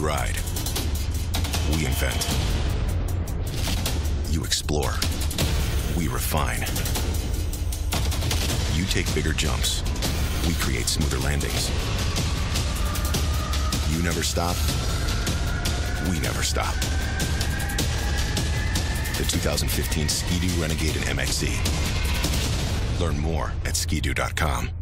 ride. We invent. You explore. We refine. You take bigger jumps. We create smoother landings. You never stop. We never stop. The 2015 Ski-Doo Renegade and MXZ. Learn more at skidoo.com.